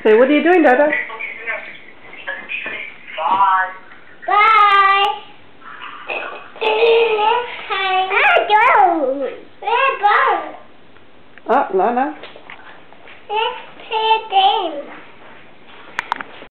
Say, what are you doing, Dada? Bye. Bye. Oh, no. Let's play a game.